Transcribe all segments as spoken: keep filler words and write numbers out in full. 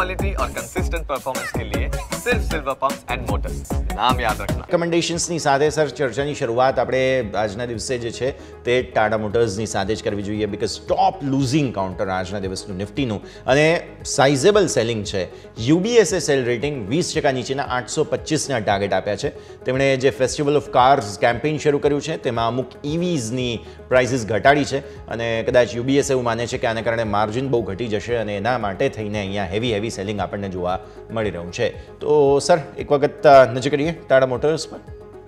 Quality और consistent performance के लिए सिर्फ सिल्वर पंप्स एंड मोटर्स, नाम याद रखना। કમેન્ડેશન્સની સાથે સર ચર્ચાની શરૂઆત આપણે આજના દિવસે જે છે તે ટાટા મોટર્સની સાથે જ કરવી જોઈએ, બિકોઝ ટોપ લૂઝિંગ કાઉન્ટર આજના દિવસનું નિફ્ટીનું અને સાઇઝેબલ સેલિંગ છે. યુબીએસએ સેલ રેટિંગ વીસ ટકા નીચેના આઠસો પચીસના ટાર્ગેટ આપ્યા છે. તેમણે જે ફેસ્ટિવલ ઓફ કાર્સ કેમ્પેઇન શરૂ કર્યું છે તેમાં અમુક ઇવીઝની પ્રાઇસીસ ઘટાડી છે અને કદાચ યુબીએસ એવું માને છે કે આને કારણે માર્જિન બહુ ઘટી જશે અને એના માટે થઈને અહીંયા હેવી હેવી સેલિંગ આપણને જોવા મળી રહ્યું છે. તો સર એક વખત નજર કરીએ ટાટા મોટર્સ પર.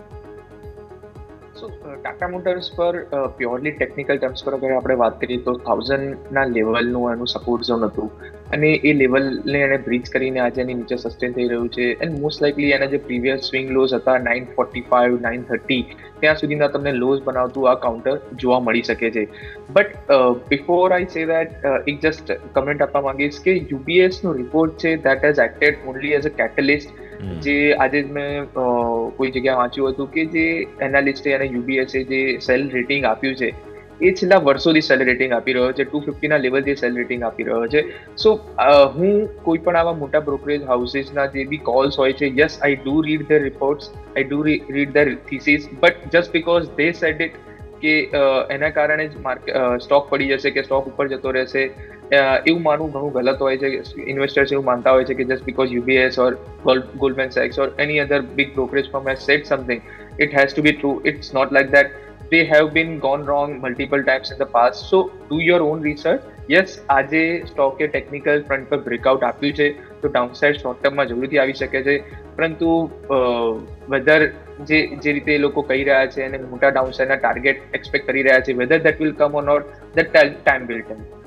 સો ટાટા મોટર્સ પર પ્યોરલી ટેકનિકલ ટર્મ્સ પર અગર આપણે વાત કરીએ તો થાઉઝન્ડના લેવલનું એનું સપોર્ટ ઝોન હતું અને એ લેવલને એને બ્રીચ કરીને આજે એની નીચે સસ્ટેન થઈ રહ્યું છે. એન્ડ મોસ્ટ લાઇકલી એના જે પ્રીવિયસ સ્વિંગ લોઝ હતા nine forty five nine thirty ત્યાં સુધીના તમને લોઝ બનાવતું આ કાઉન્ટર જોવા મળી શકે છે. But before I say that એક જસ્ટ કમેન્ટ આપવા માંગીશ કે યુબીએસનો રિપોર્ટ છે that has acted only as a catalyst. જે આજે જ મેં કોઈ જગ્યાએ વાંચ્યું હતું કે જે એનાલિસ્ટે અને યુબીએસએ જે સેલ રેટિંગ આપ્યું છે એ છેલ્લા વર્ષોથી સેલ રેટિંગ આપી રહ્યો છે. ટુ ફિફ્ટીના લેવલથી સેલ રેટિંગ આપી રહ્યો છે. સો હું કોઈ પણ આવા મોટા બ્રોકરેજ હાઉસીસના જે બી કોલ્સ હોય છે, yes I do read their reports, I do read their thesis, but just because they said it કે એના કારણે જ માર્કેટ સ્ટોક પડી જશે કે સ્ટોક ઉપર જતો રહેશે એવું માનવું ઘણું ગલત હોય છે. ઇન્વેસ્ટર્સ એવું માનતા હોય છે કે just because UBS or Goldman સેક્સ or any other big brokerage firm has said something, it has to be true. It's not like that. They have been gone wrong multiple times in the past. So do your own research. Yes, આજે સ્ટોકે technical front પર breakout આપ્યું છે તો downside short ટર્મમાં જરૂરથી આવી શકે છે, પરંતુ વેધર જે જે રીતે એ લોકો કહી રહ્યા છે અને મોટા ડાઉનસાઇડના ટાર્ગેટ એક્સપેક્ટ કરી રહ્યા છે, whether that will come or not, that time will tail.